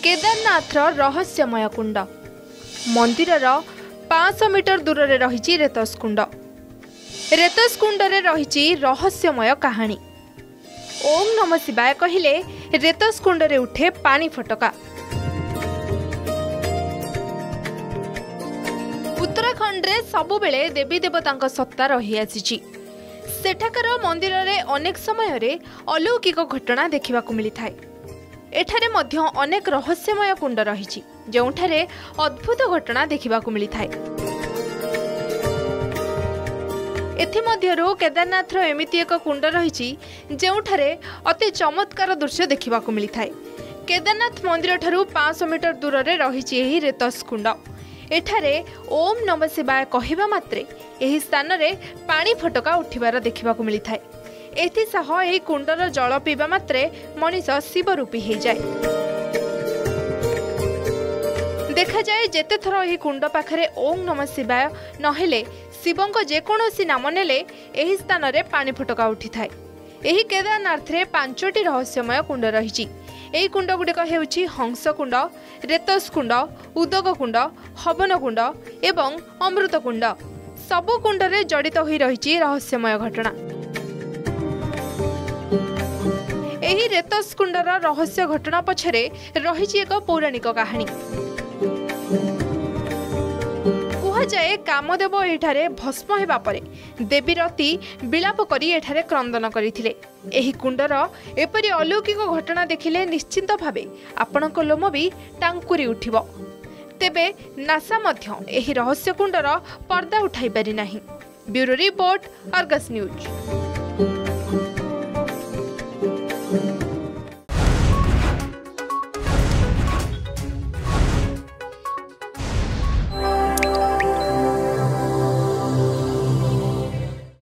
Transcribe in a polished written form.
केदारनाथर रहस्यमय कुंड मंदिरर 500 मीटर दूर रे रही रेतस कुंड। रेतस कुंडरे रही रहस्यमय कहानी। ओम नमः शिवाय कहिले रेतस कुंडरे उठे पानी फटका। उत्तराखंड रे सबुबेले देवी देवतांक सत्ता रही आसी। सेठाकर मंदिर रे अनेक समय रे अलौकिक घटना देखा मिलता है। एठारे मध्य अनेक रहस्यमय कुंड रही जोठारे अद्भुत घटना देखा मिलता है। एथिमध्यरु केदारनाथर एमिति एक कुंड रही जोठारे अति चमत्कार दृश्य देखा मिलता है। केदारनाथ मंदिर ठारू 500 मीटर दूर रे रही रेतस कुंड। एठारे ओम नमः शिवाय कहवा मात्रे एही स्थान रे पानी फटका उठिबार देखा मिलता है। एथिसह एही कुंडर जल पीवा मात्रे मनीष शिवरूपी हो जाए। देखा जाए जेते थर एही कुंड पाखरे ओम नमः शिवाय नहेले शिवंक जेकोसी नाम नेले एही स्थान रे पानी फटका उठी थाए। एही केदारनाथ रे 5टी रहस्यमय कुंड रही। एही कुंड गुड़िक हेउछि हंस कुंड, रेतस कुंड, उदक कुंड, हवन कुंड एवं अमृत कुंड। सबु कुंड रे जड़ित होई रही रहस्यमय घटना। एही रेतस कुंडर रहस्य घटना पछरे रही एक पौराणिक कहानी। जाए कामदेव एठारे भस्म हेबा परे देवी रति विलाप करी एठारे क्रंदन करिथिले। एही कुंडर एपरि अलौकिक घटना देखिले निश्चिंत भावे आपणक लोम भी टांकुरी उठिबो। तेबे नासा मध्य एही रहस्य कुंडर पर्दा उठाई पारि नाही। Bureau report, Argus news.